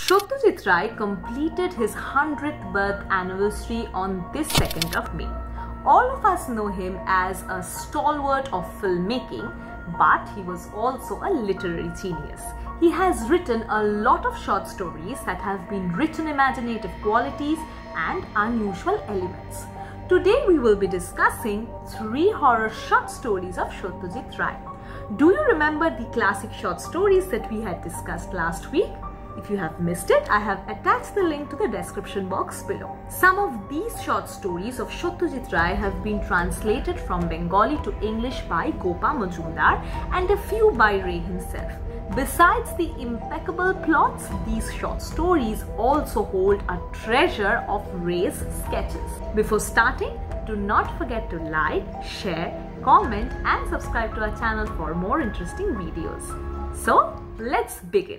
Satyajit Ray completed his 100th birth anniversary on this 2nd of May. All of us know him as a stalwart of filmmaking, but he was also a literary genius. He has written a lot of short stories that have been rich in imaginative qualities and unusual elements. Today we will be discussing 3 horror short stories of Satyajit Ray. Do you remember the classic short stories that we had discussed last week? If you have missed it, I have attached the link to the description box below. Some of these short stories of Satyajit Ray have been translated from Bengali to English by Gopa Majumdar and a few by Ray himself. Besides the impeccable plots, these short stories also hold a treasure of Ray's sketches. Before starting, do not forget to like, share, comment and subscribe to our channel for more interesting videos. So, let's begin.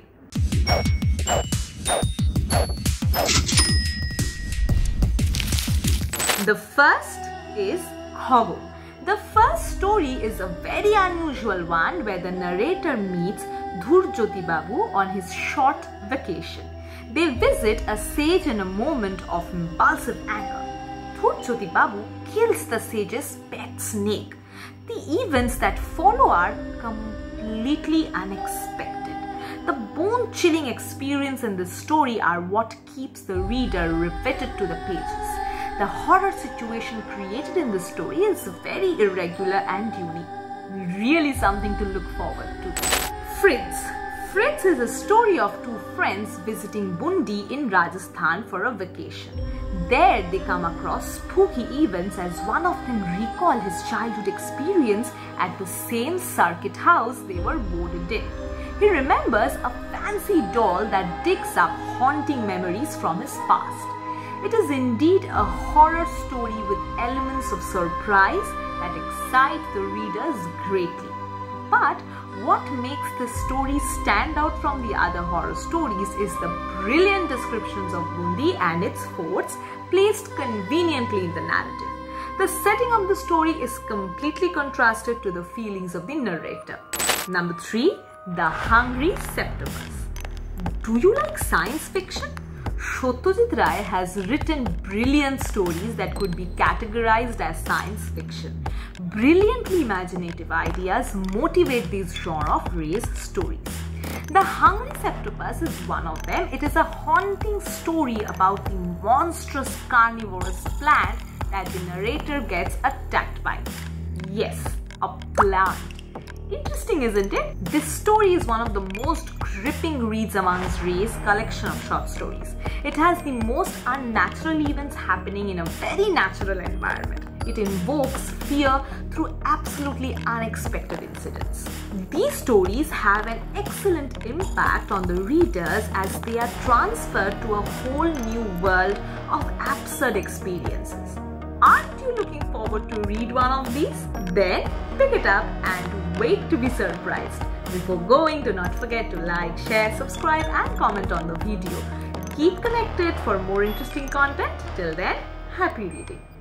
The first is Khogol. The first story is a very unusual one where the narrator meets Dhurjyoti Babu on his short vacation. They visit a sage in a moment of impulsive anger. Dhurjyoti Babu kills the sage's pet snake. The events that follow are completely unexpected. The bone-chilling experience in this story are what keeps the reader riveted to the pages. The horror situation created in this story is very irregular and unique. Really something to look forward to. Fritz. Fritz is a story of 2 friends visiting Bundi in Rajasthan for a vacation. There they come across spooky events as one of them recall his childhood experience at the same circuit house they were boarded in. He remembers a fancy doll that digs up haunting memories from his past. It is indeed a horror story with elements of surprise that excite the readers greatly. But what makes this story stand out from the other horror stories is the brilliant descriptions of Bundi and its forts placed conveniently in the narrative. The setting of the story is completely contrasted to the feelings of the narrator. Number 3. The Hungry Septemurs. Do you like science fiction? Satyajit Ray has written brilliant stories that could be categorized as science fiction. Brilliantly imaginative ideas motivate this genre of Ray's stories. The Hungry Septemurs is one of them. It is a haunting story about the monstrous carnivorous plant that the narrator gets attacked by. Yes, a plant. Interesting, isn't it? This story is one of the most gripping reads amongst Ray's collection of short stories. It has the most unnatural events happening in a very natural environment. It invokes fear through absolutely unexpected incidents. These stories have an excellent impact on the readers as they are transferred to a whole new world of absurd experiences. Aren't you looking forward to read one of these? Then pick it up and wait to be surprised. Before going, do not forget to like, share, subscribe and comment on the video. Keep connected for more interesting content. Till then, happy reading.